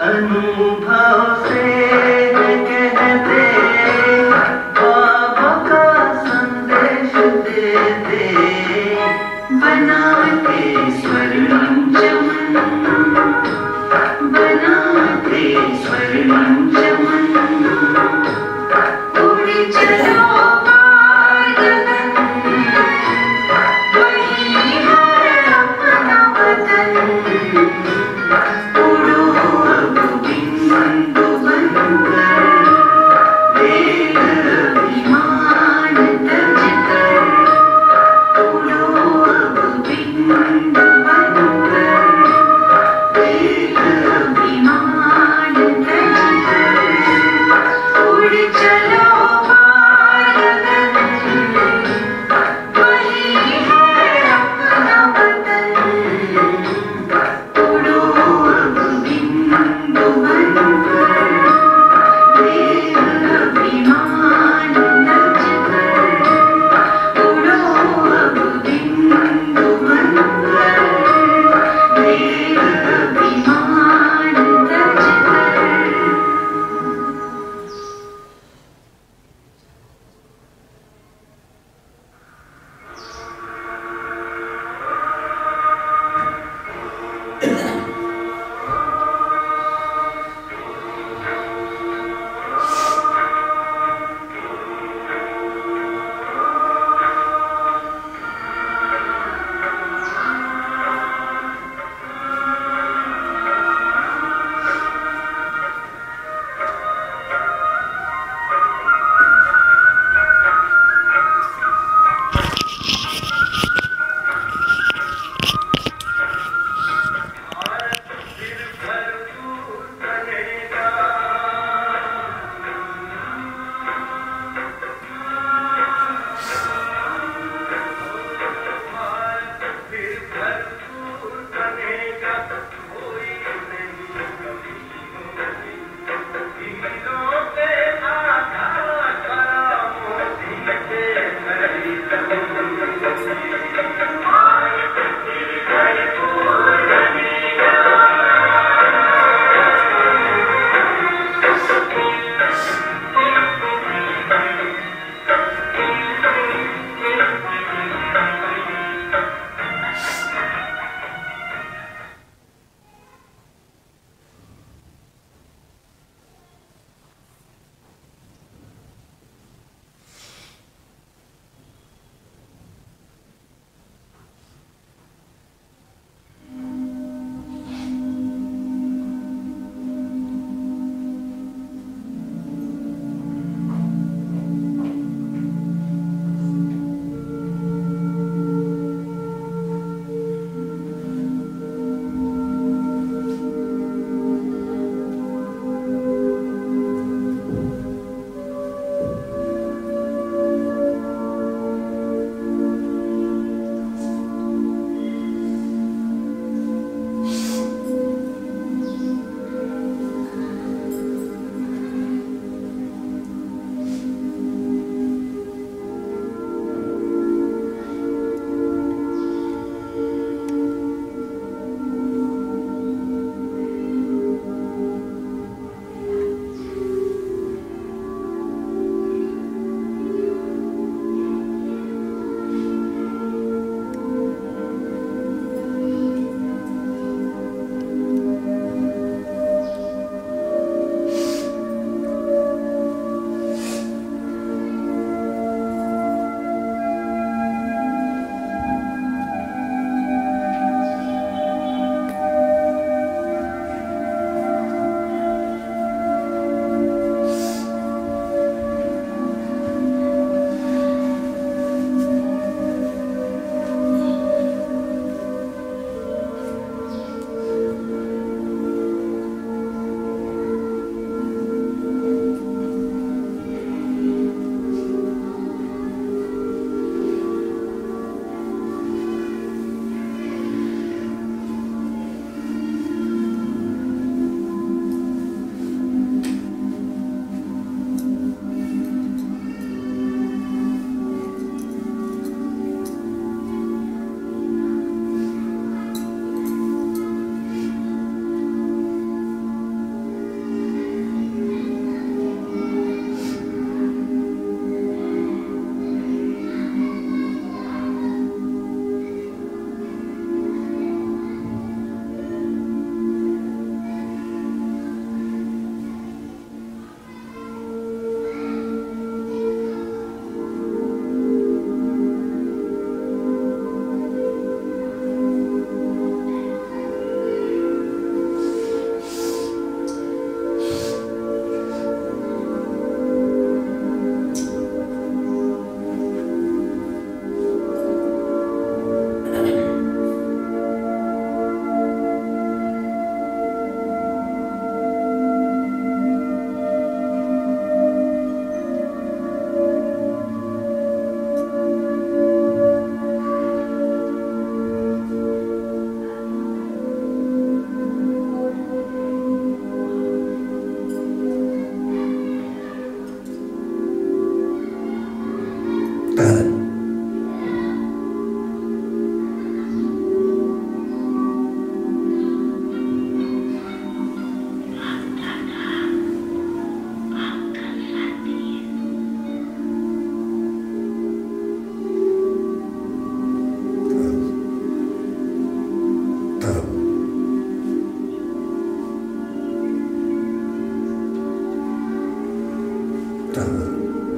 अनुभव से कहते बाबा का संदेश देते बनाते स्वर्णिम चमन बनाते स्वर्णिम चमन उड़ चलो मार्ग वही है अपना वतन उड़ो अब बिंदु बनकर वेग अभिमान तजकर उड़ो अब बिंदु बनकर वेग अभिमान तजकर करता हूँ।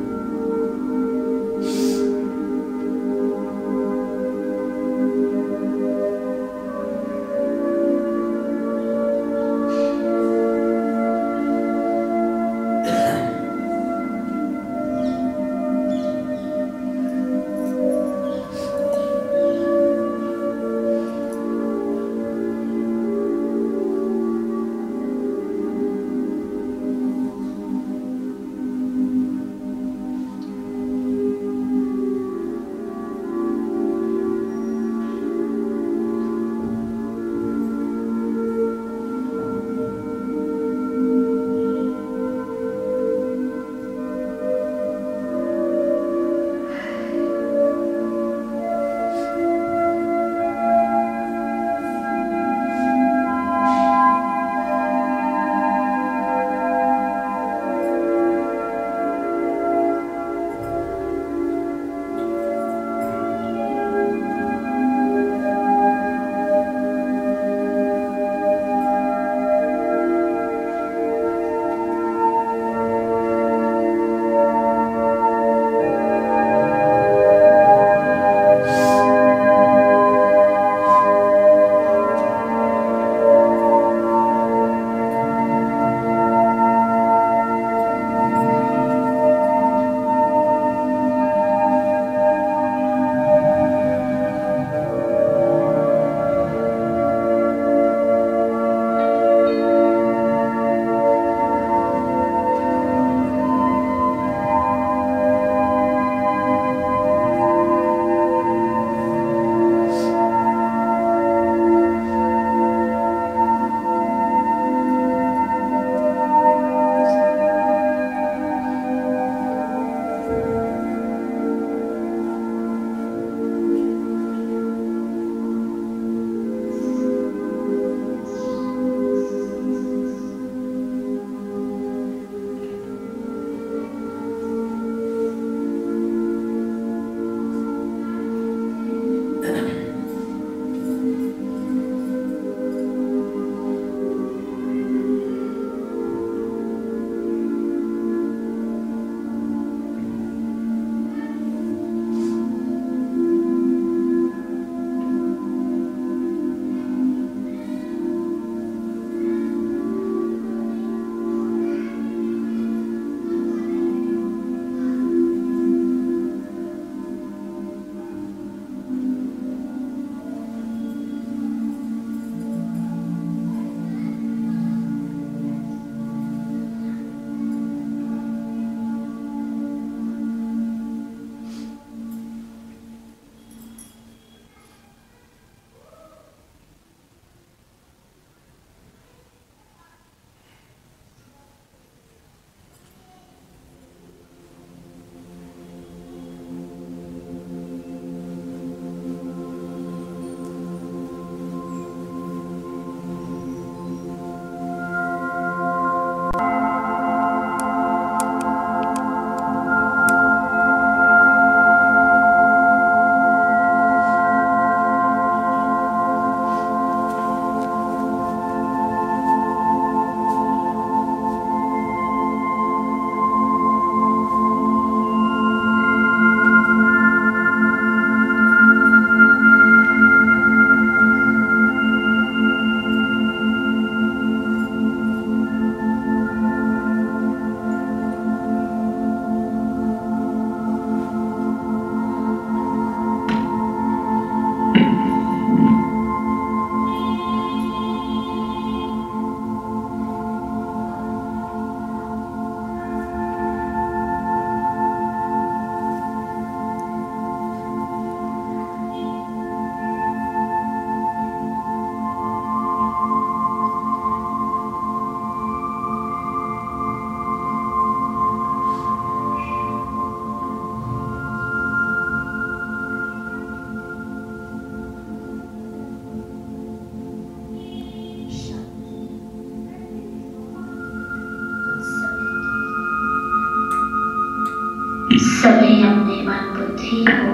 सभी अपने मन बुद्धि को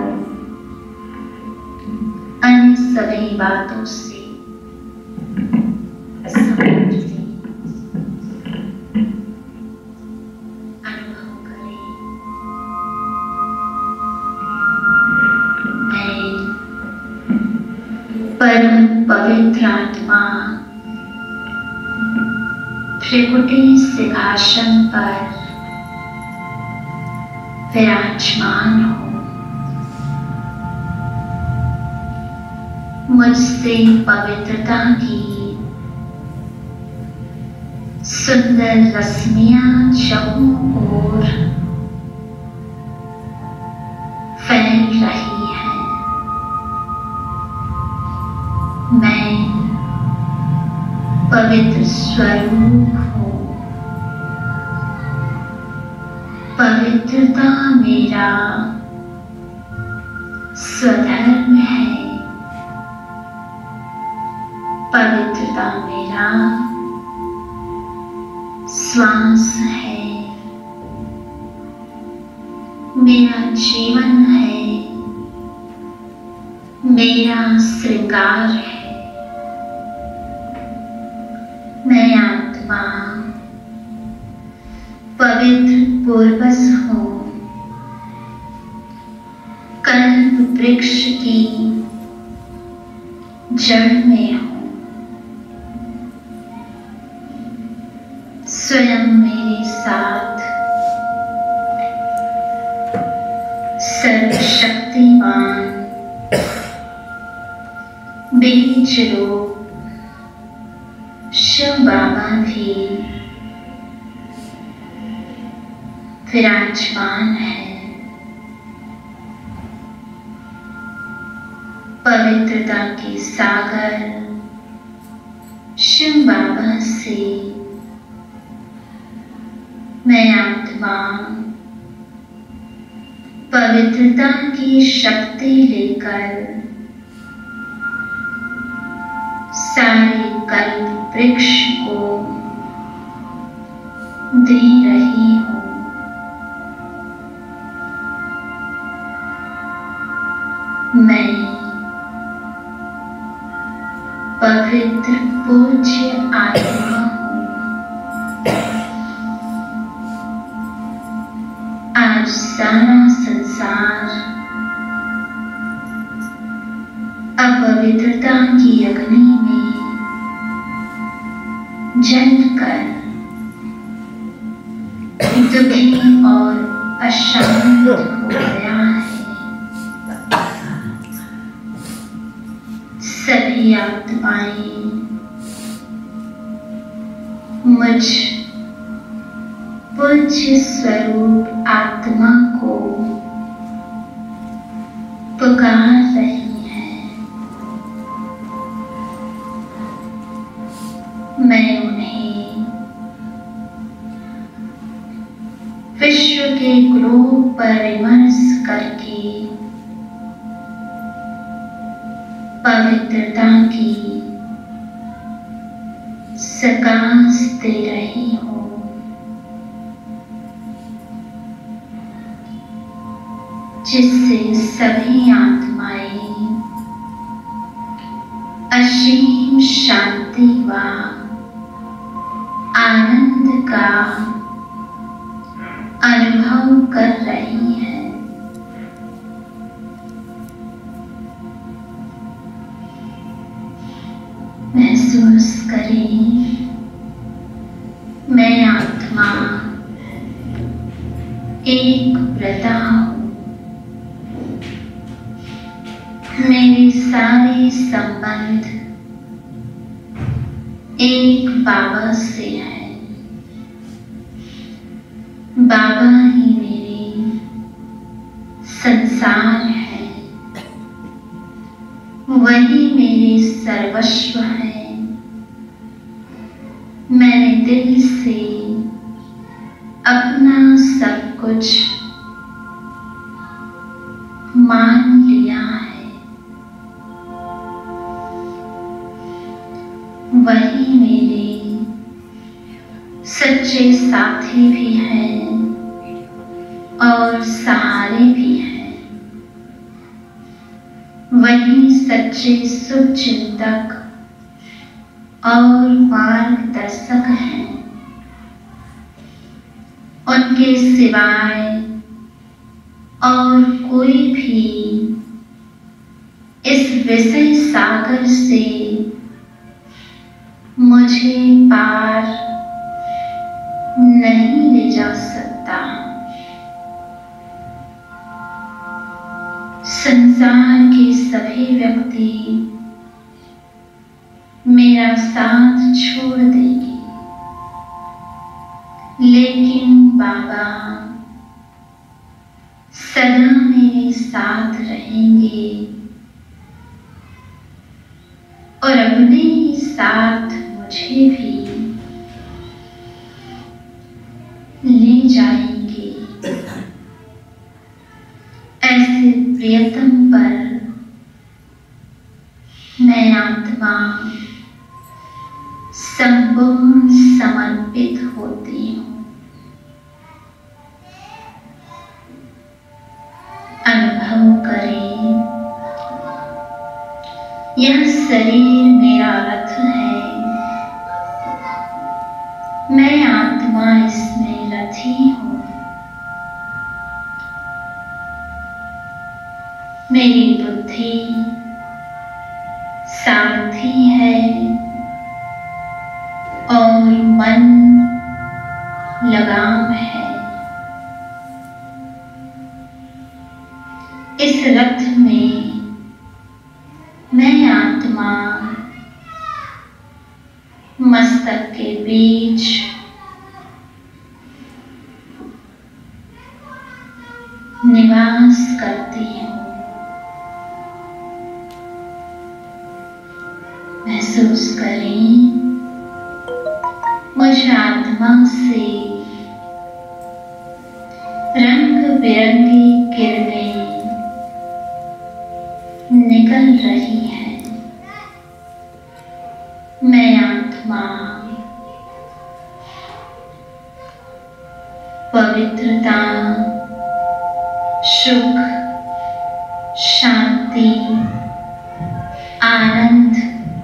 अन्य सभी बातों से समझते अनुभव करें। परम पवित्र आत्मा त्रिकुटी सिंहासन पर विराजमान हो। मुझसे पवित्रता की सुंदर रश्मियां चारों ओर फैल रही है। मैं पवित्र स्वरूप हूँ। पवित्रता मेरा स्वधर्म है। पवित्रता मेरा श्वास है। मेरा जीवन है। मेरा श्रृंगार है। मैं आत्मा पवित्र पूर्वज हूँ। कल्प वृक्ष की जड़ में हूँ। स्वयं मेरे साथ सर्वशक्तिमान बीज रूप शिव बाबा भी विराजमान है। पवित्रता के सागर शिव बाबा से मैं आत्मा पवित्रता की शक्ति लेकर सारे कल्प वृक्ष को दे रही हूँ। मैं पवित्र पूज्य आत्मा हूँ। आज सारा संसार अपवित्रता की अग्नि में जलकर दुखी और अशांत हो गया है। सभी आत्माएं मुझ पूज्य स्वरूप आत्मा को पुकार रही है। मैं उन्हें विश्व के ग्लोब पर विमर्श करके पवित्रता की सकाश दे रही हूँ। जिससे सभी आत्माएं असीम शांति व आनंद का अनुभव कर रही है। महसूस करें, मैं आत्मा एक व्रता हूँ। मेरे सारे संबंध एक बाबा से है। बाबा ही मेरे संसार है। वही मेरे सर्वस्व है। मैंने दिल से अपना सब कुछ मान लिया है। वही मेरे सच्चे साथी भी हैं और सहारे भी हैं। वही सच्चे शुभ चिंतक और मार्गदर्शक हैं। उनके सिवाय और कोई भी इस विषय सागर से मुझे पार नहीं ले जा सकता। संसार के सभी व्यक्ति मेरा साथ छोड़ देंगे, लेकिन बाबा सदा मेरे साथ रहेंगे और अपने ही साथ मुझे भी ले जाएंगे। ऐसे प्रियतम पर मैं आत्मा संपूर्ण समर्पित होती हूँ। अनुभव करें, यह शरीर मेरा रथ है, मैं आत्मा इसमें रथी हूँ। मेरी बुद्धि सारथी है और मन लगाम है। इस रथ में मैं आत्मा मस्तक के बीच निवास करती हूँ। महसूस करें, मुझ आत्मा से रंग बिरंगी किरणें निकल रही हैं। मैं आत्मा पवित्रता, सुख, शांति, आनंद,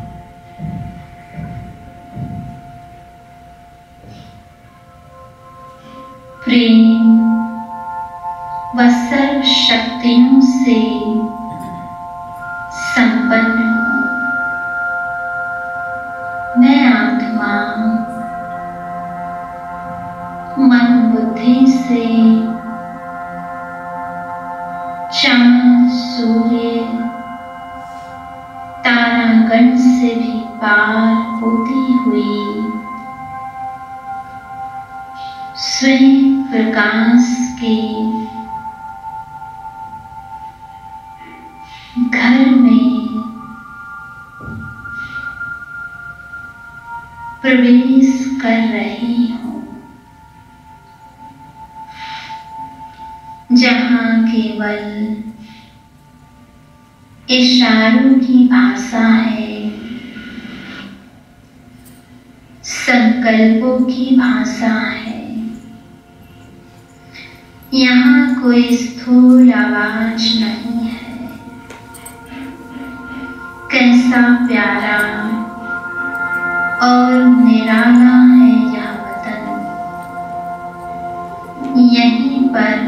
प्रेम व सर्व शक्तियों से संपन्न हूँ। मैं आत्मा मन बुद्धि से चांद, सूर्य, तारागण से भी पार होती हुई स्वयं प्रकाश के घर में प्रवेश कर रही हूँ, जहाँ केवल इशारों की भाषा है, संकल्पों की भाषा है। यहाँ कोई स्थूल आवाज नहीं है। कैसा प्यारा और निराला है यह वतन। यहीं पर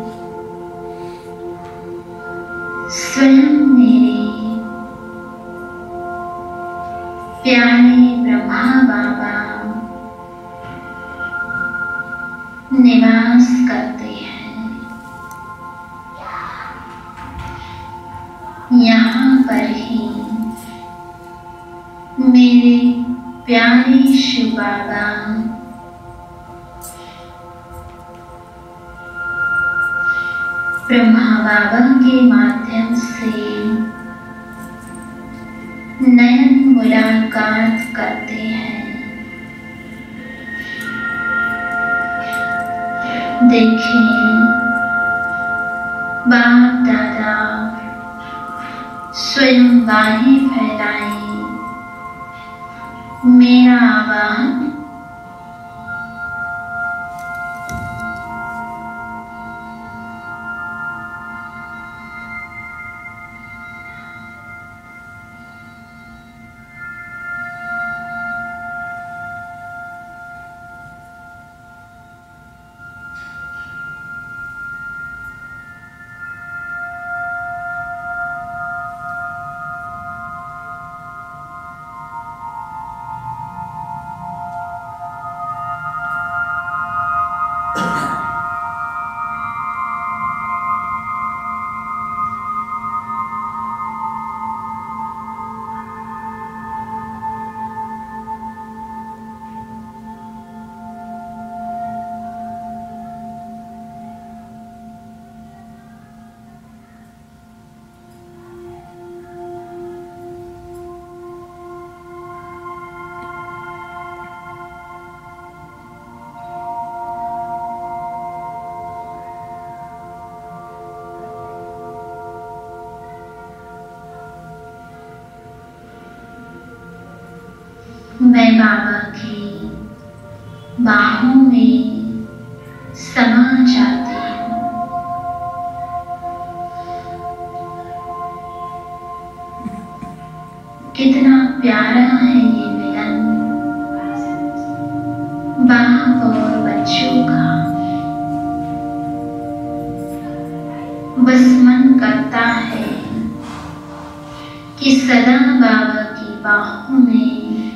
स्वयं मेरे प्यारे ब्रह्मा बाबा निवास करते हैं। यहाँ पर ही मेरे प्यारे शिव बाबा ब्रह्मा बाबा के माध्यम से नयन मुलाकात करते हैं। देखें, बाप दादा स्वयं बाहें फैलाए मेरा आवाहन मैं बाबा की बाहों में समा जाती हूँ। कितना प्यारा है ये मिलन बाप और बच्चों का। बस मन करता है कि सदा बाबा की बाहों में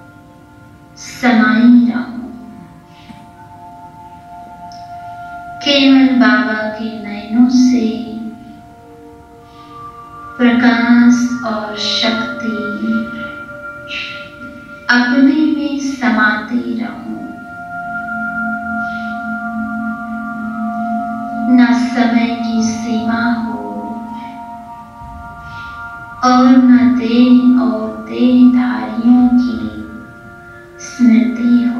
समाई रहूं। केवल बाबा के नयनों से प्रकाश और शक्ति अपने में समाती रहूं। न समय की सीमा हो और न देह और देहधारियों की स्मृति हो।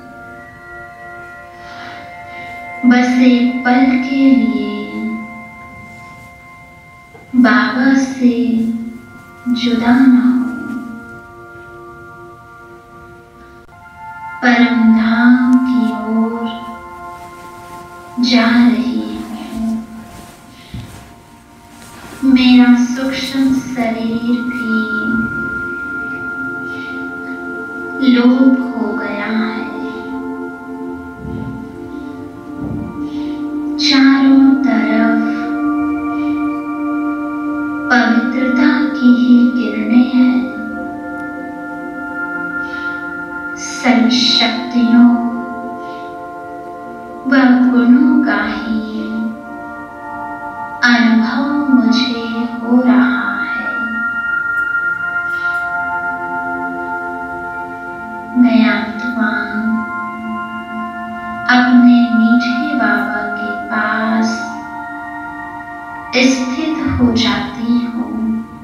बस एक पल के लिए बाबा से जुदा न हो। परम धाम की ओर जा रही हूँ। मेरा सूक्ष्म शरीर भी लोप हो गया है। चारों तरफ पवित्रता की ही किरणें हैं। सभी शक्तियों व गुणों का ही अनुभव मुझे हो रहा है। मैं आत्मा अपने मीठे बाबा के पास स्थित हो जाती हूँ।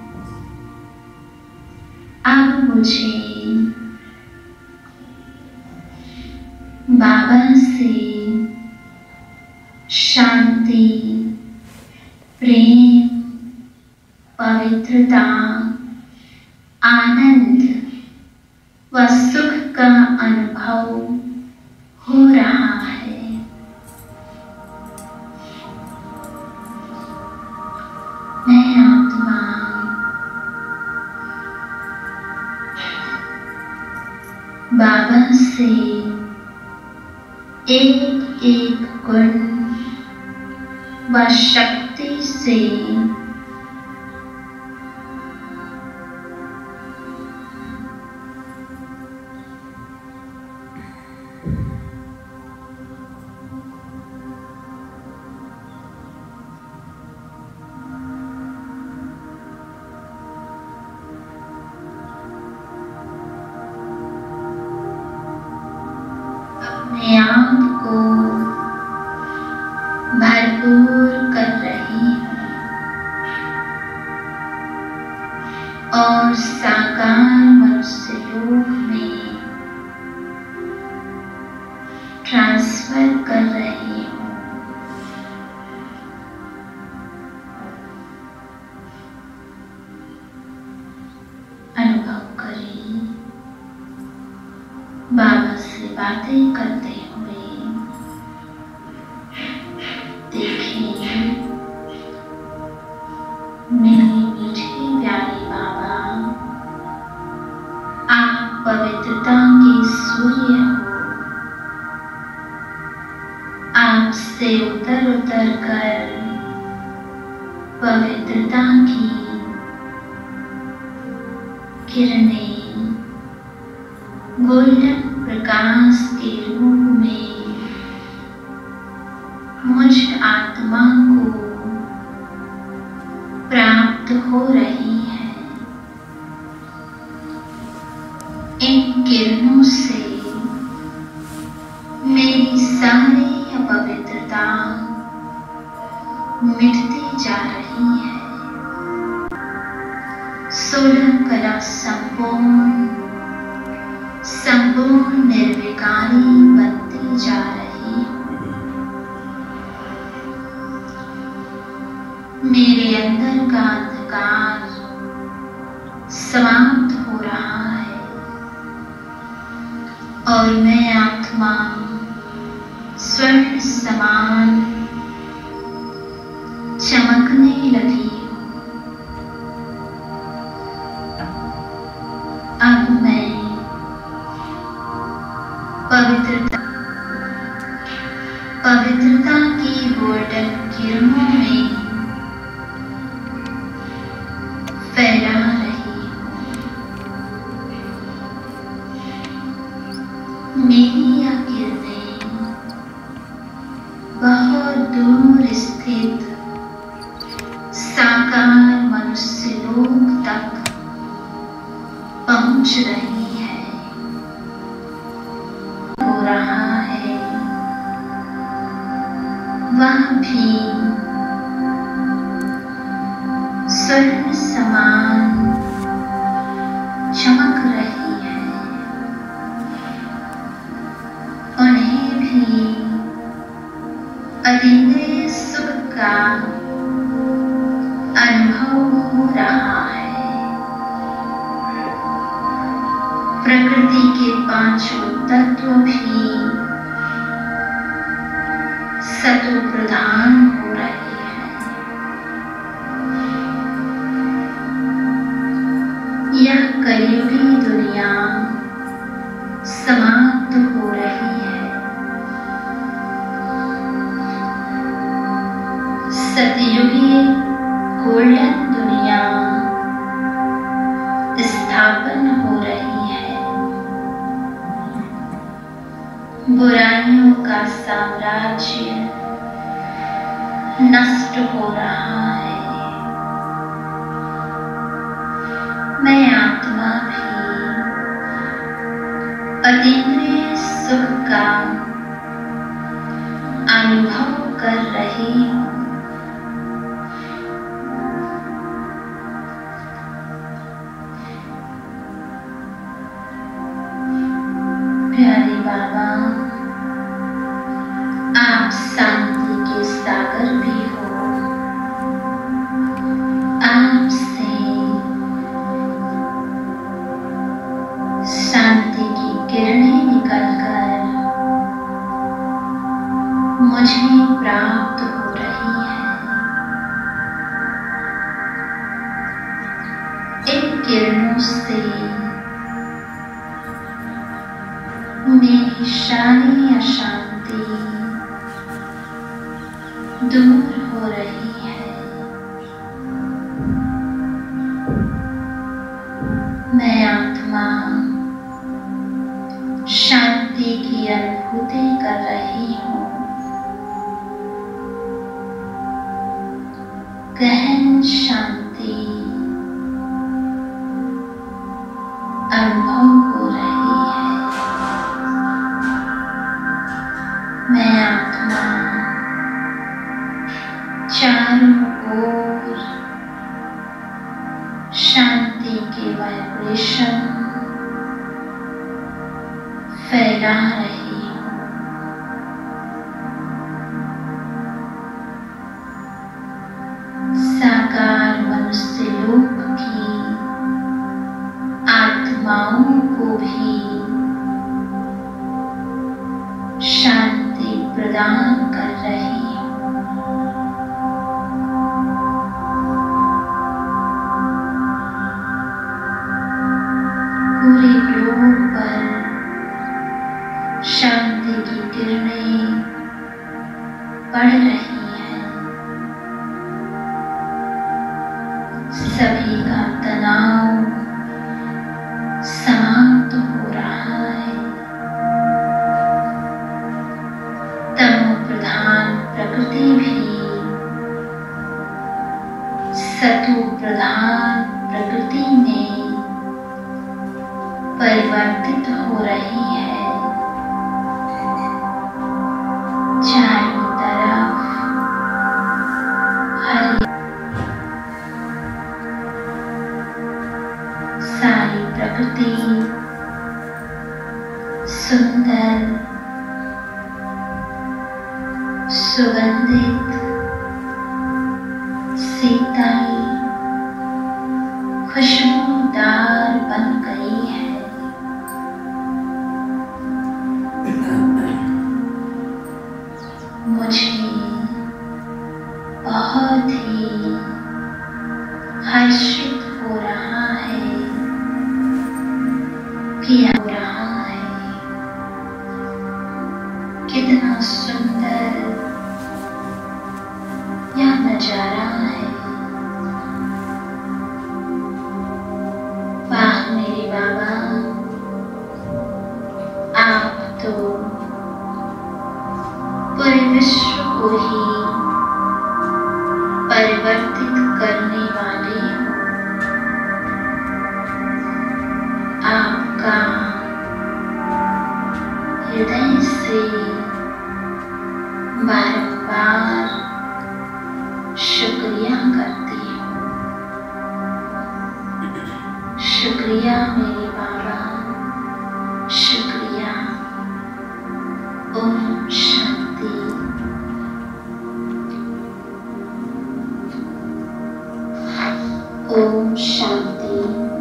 अब मुझे बाबा से शांति, प्रेम, पवित्रता, आनंद व सुख का अनुभव हो रहा है। मैं आत्मा बाबा से एक एक गुण व शक्ति से अपने आप को भरपूर कर रही हूँ और साकार मनुष्य लोक में ट्रांसफर कर रही हूँ। अनुभव करें बाबा से बातें करते हुए। देखिए मेरे मीठे प्यारे बाबा, आप पवित्रता के सूर्य हो। आपसे उतर उतर कर पवित्रता की किरणें गोल्डन प्रकाश के रूप में मुझ आत्मा को प्राप्त हो रही है। इन किरणों से मेरी सारी अपवित्रता मिटती जा रही है। 16 कला संपूर्ण निर्विकारी बनती जा रही हूँ। मेरे अंदर का अंधकार समाप्त हो रहा है। समान चमकने लगी हूँ। अब मैं पवित्रता की गोल्डन किरणों में फैला रही हूँ। मेरी यह किरणें बहुत दूर स्थित साकार मनुष्य लोक तक पहुंच रही है। हो रहा है वह भी स्वर्ण समान चमक रही है। उन्हें भी अतीन्द्रिय सुख का अनुभव हो रहा है। प्रकृति के पांचों तत्व भी सतो प्रधान हो रहे हैं। यह कलियुगी दुनिया समाप्त हो रही है। सतयुगी गोल्डन दुनिया स्थापन हो रही है। बुराइयों का साम्राज्य नष्ट हो रहा है। मैं आत्मा भी अतीन्द्रिय सुख का अनुभव कर रही हूँ। प्यारे बाबा, आप शांति के सागर भी हो। आपसे शांति की किरणें निकलकर मुझे प्राप्त हो रही है। इन किरणों से मेरी सारी अशांति दूर हो रही है। मैं आत्मा शांति की अनुभूति कर रही हूँ। गहन शांति अनुभव हो रही है। मैं आत्मा चारों ओर शांति के वाइब्रेशन फैला रही हूँ। साकार मनुष्य लोक की आत्माओं को भी शांति प्रदान कर रही हूँ। पूरे ग्लोब पर शांति की किरणें पड़ रही हैं। सभी का तनाव समाप्त हो रहा है। तमो प्रधान प्रकृति भी सतो प्रधान प्रकृति में परिवर्तित हो रही है। चारों तरफ हरी सारी प्रकृति सुंदर सुगंधित शीतल खुशबूदार बन गई है। मुझे बहुत ही हर्षित हो रहा है कि हो रहा है। कितना सुंदर यह नजारा है। वाह मेरे बाबा, आप तो पूरे विश्व को ही परिवर्तित करने वाले हो। आपका हृदय से बारंबार शुक्रिया करती हूँ। शुक्रिया मेरे बाबा, शुक्रिया। ओम शांति। ओम शांति।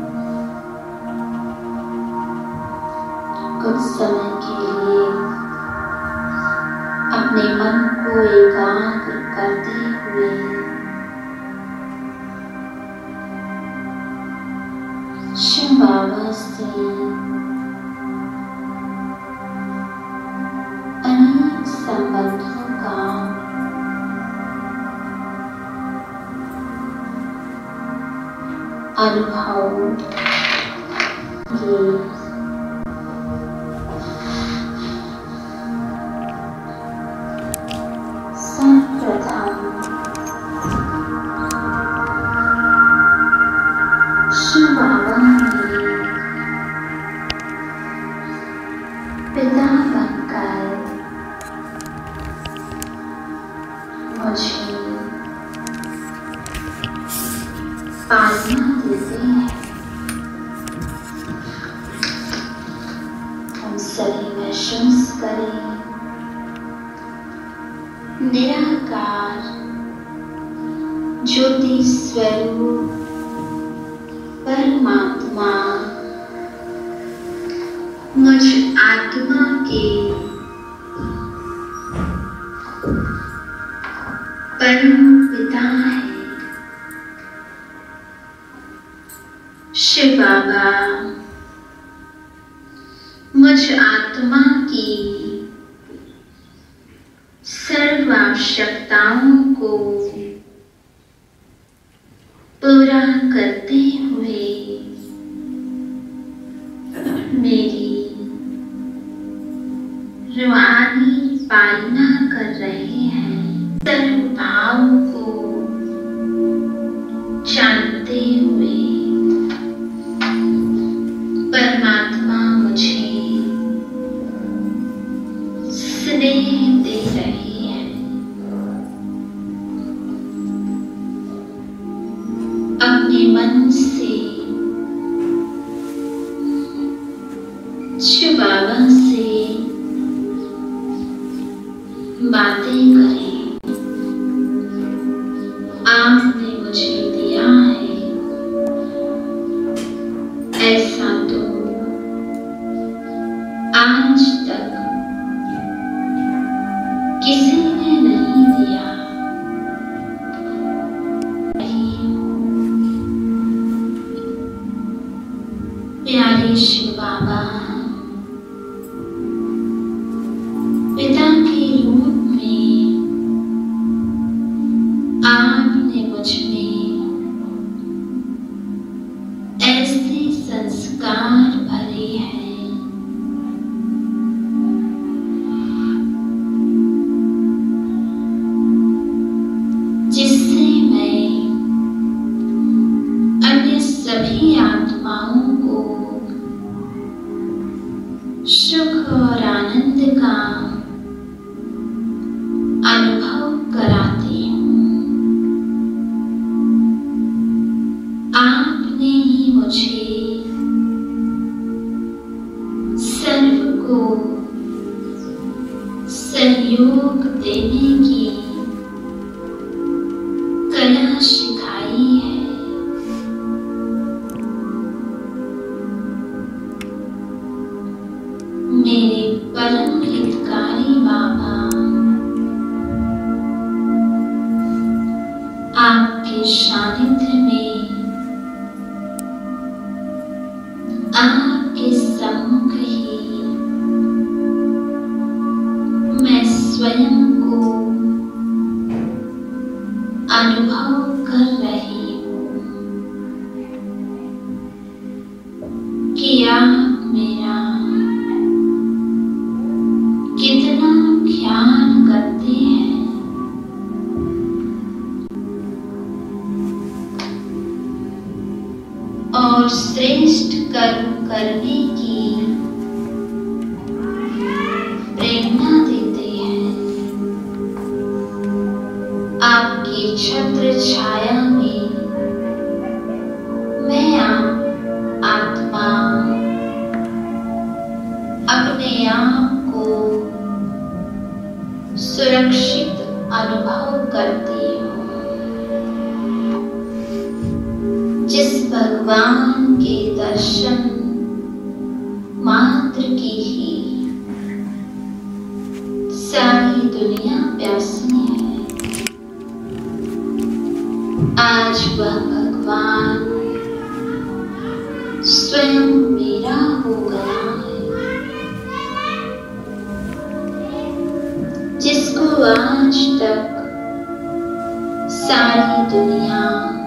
कुछ समय के लिए अपने मन को एकाग्र करते हुए शिव बाबा से अनेक संबंधों का अनुभव ये सर्वप्रथम शिव बाबा ने पिता बनकर मुझे पालना देते हैं। हम सभी महसूस करें, निराकार ज्योति स्वरूप परमात्मा मुझ आत्मा के परम पिता है। शिव बाबा मुझ आत्मा की सर्व आवश्यकताओं को पूरा करते हुए मेरी रूहानी पालना कर रहे हैं। सर्व भाव को जानते हुए परमात्मा मुझे स्नेह दे रही है। अपने मन से शिव बाबा से बातें करें। आपने मुझे दिया है, ऐसा तो आज तक किसी ने नहीं दिया। प्यारे शिव बाबा, पिता के रूप में आपने मुझ में ऐसे संस्कार भरे हैं जिससे मैं अन्य सभी आत्माओं को सुख और आनंद का अनुभव कराती हूँ। आपने ही मुझे सर्व को सहयोग देने की कला सिखाई है। मेरे परम हितकारी बाबा स्वयं को अनुभव कर रही हूँ कि आप मेरा कितना ख्याल करते हैं। और श्रेष्ठ कर्म करने की प्रेरणा देते हैं। आपकी छत्र छाया में मैं आत्मा अपने आप को सुरक्षित अनुभव करती हूँ। जिस भगवान के दर्शन मात्र की ही सारी दुनिया प्यासी है। आज वह भगवान स्वयं मेरा हो गया है, जिसको आज तक सारी दुनिया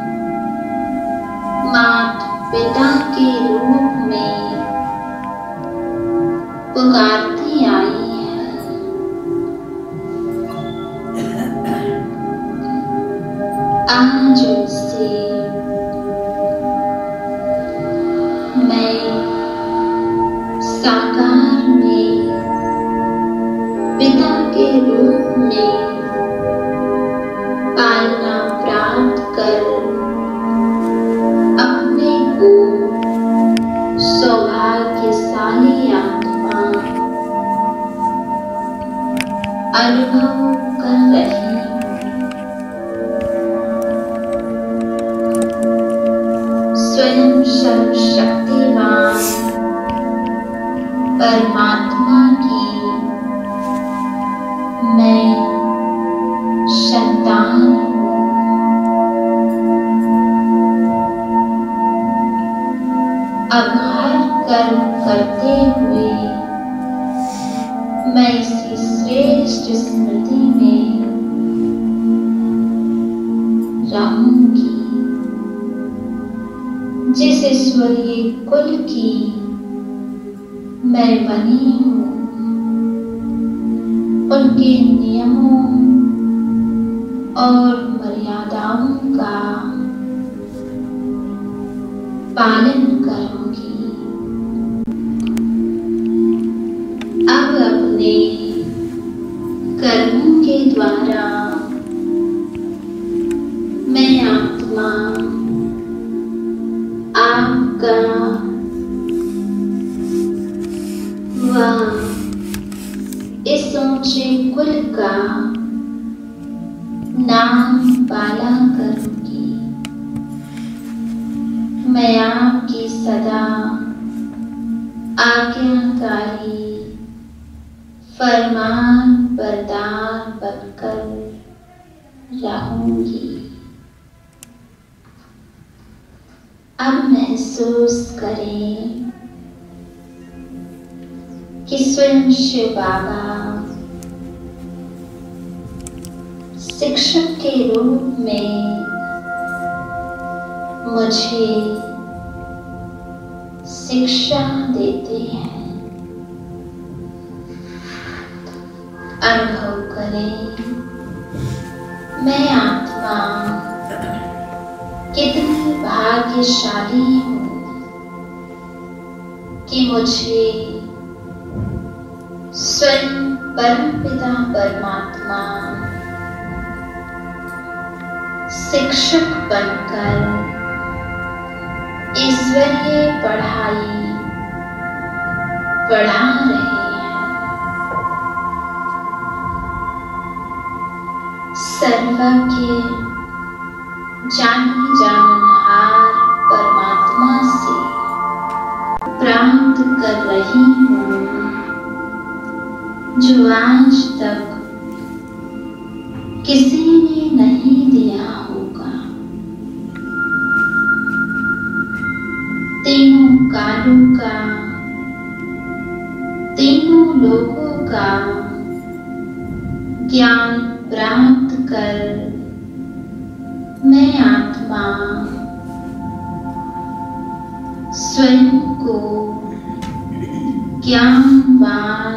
माता पिता के रूप में पुकारती आई है। आज उनसे मैं साकार में पिता के रूप में पालना प्राप्त कर अपने को सौभाग्यशाली आत्मा अनुभव कर रही हूँ। स्वयं सर्वशक्तिमान परमात्मा की मैं संतान हूँ। अब हर कर्म करते हुए मैं इसी श्रेष्ठ स्मृति में रहूंगी, जिस ईश्वरीय कुल की मैं बनी हूँ। उनके नियमों और मर्यादाओं का पालन करूंगी। अब अपने कर्मों के द्वारा मैं आत्मा आपका व इस ऊंचे कुल का नाम बाला करूंगी। मैं आपकी सदा आज्ञाकारी फरमान बरदार बनकर रहूंगी। अब महसूस करें कि स्वयं शिव बाबा शिक्षक के रूप में मुझे शिक्षा देते हैं। अनुभव करें मैं आत्मा कितनी भाग्यशाली हूँ कि मुझे स्वयं परमपिता परमात्मा शिक्षक बनकर ईश्वरीय पढ़ाई पढ़ा रहे हैं। सर्वज्ञ जाने जानहार परमात्मा से प्राप्त कर रही हूँ, जो आज तक किसी ने नहीं दिया होगा। तीनों कालों का, तीनों लोगों का ज्ञान प्राप्त कर मैं आत्मा स्वयं को ज्ञानवान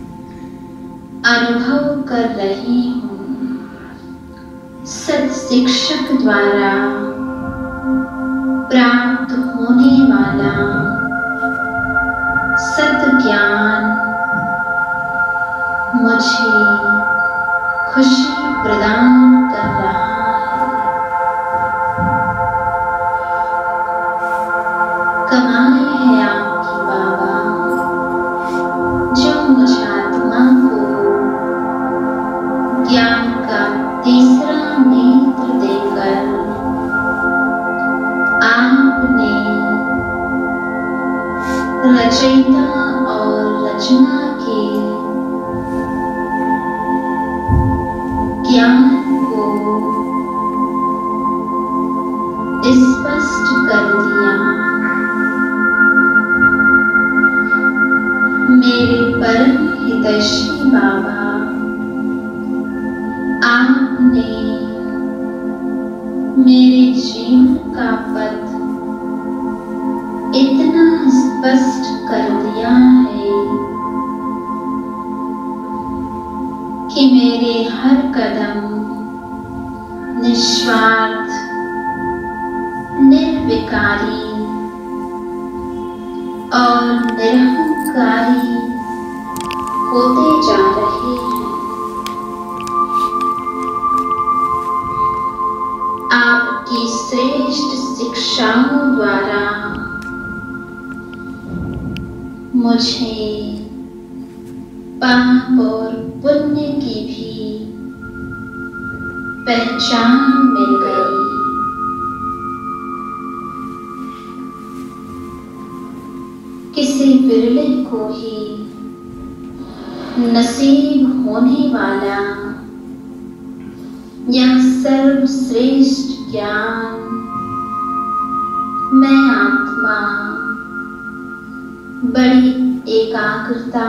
अनुभव कर रही हूँ। सत शिक्षक द्वारा प्राप्त होने वाला सत ज्ञान मुझे खुशी प्रदान कर रहा है। कमाल है आपकी बाबा, जो मुझ आत्मा को ज्ञान का तीसरा नेत्र देकर आपने रचयिता और रचना के ज्ञान को स्पष्ट कर दिया। मेरे परम हितैषी बाबा, आपने मेरे जीवन का पथ इतना स्पष्ट कर दिया है कि मेरे हर कदम निस्वार्थ, निर्विकारी और निरहंकारी होते जा रहे हैं। आपकी श्रेष्ठ शिक्षाओं द्वारा मुझे पाप और पुण्य की भी पहचान मिल गई। किसी विरले को ही नसीब होने वाला यह सर्वश्रेष्ठ ज्ञान मैं आत्मा बड़ी एकाग्रता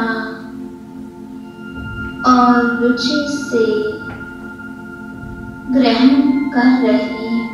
और रुचि से ग्रहण कर रही हूँ।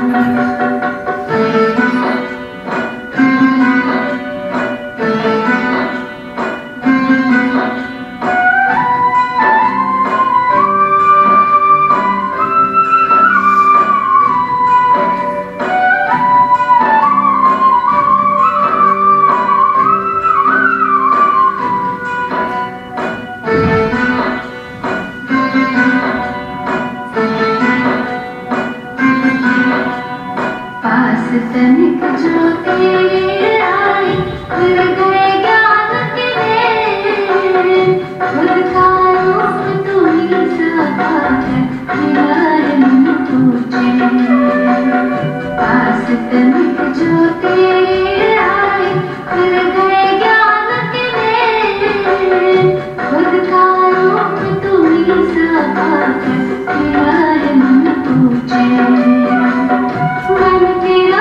तनिक जो तेरे आए खुल गए ज्ञान के मेल खुद का रूप तू ही सदा है दीवार में तुझे पास तनिक जो तेरे आए खुल गए ज्ञान के मेल खुद का रूप तू ही सदा है दीवार में तुझे मन तेरा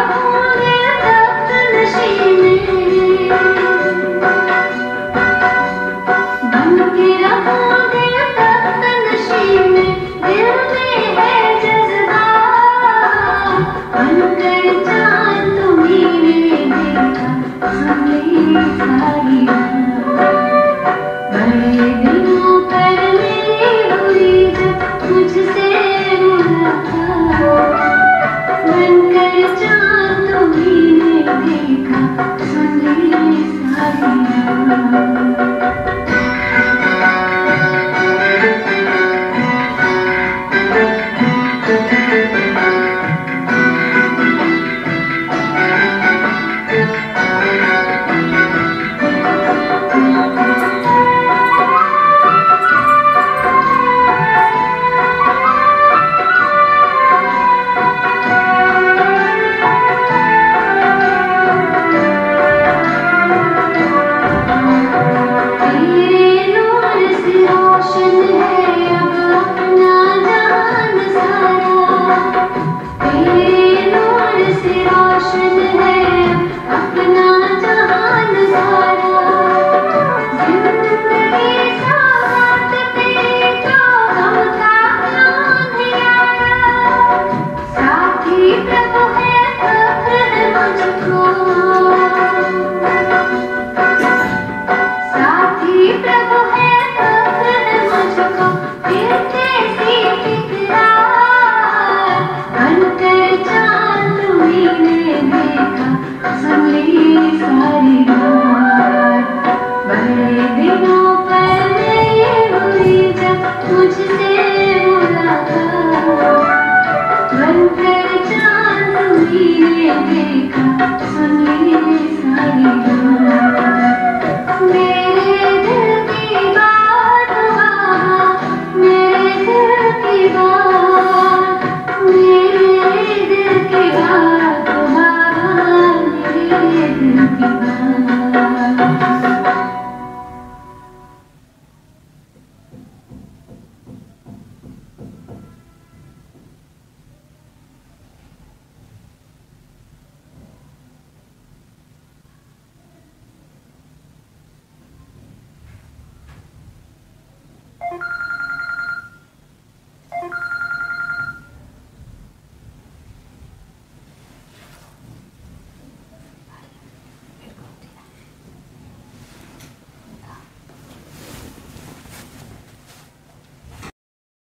Thank you.